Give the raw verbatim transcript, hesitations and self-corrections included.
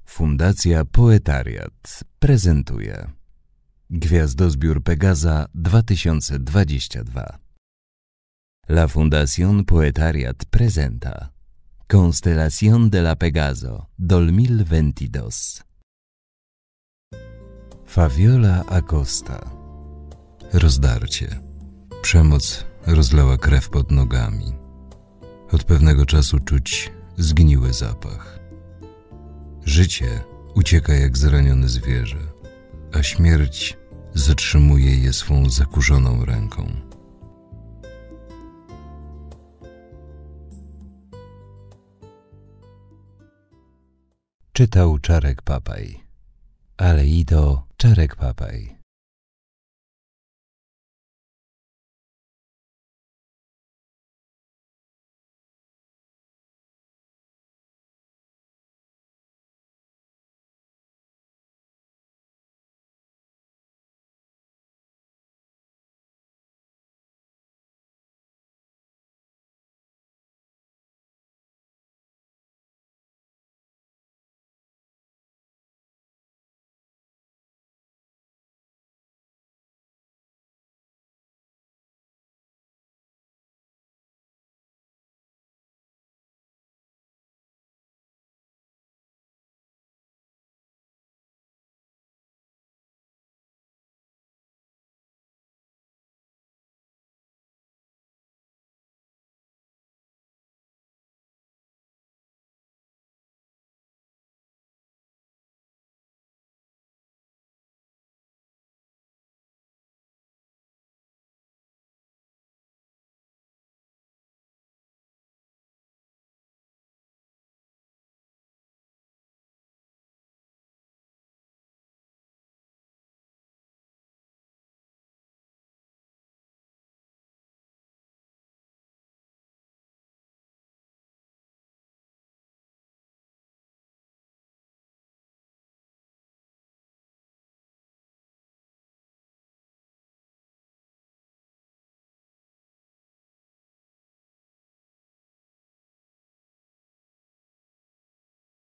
Fundacja Poetariat prezentuje Gwiazdozbiór Pegaza dwa tysiące dwadzieścia dwa. La Fundación Poetariat presenta Constelación de la Pegaso dos mil veintidós. Fabiola Acosta. Rozdarcie. Przemoc rozlała krew pod nogami. Od pewnego czasu czuć zgniły zapach. Życie ucieka jak zranione zwierzę, a śmierć zatrzymuje je swą zakurzoną ręką. Czytał Czarek Papaj. Aleido Czarek Papaj.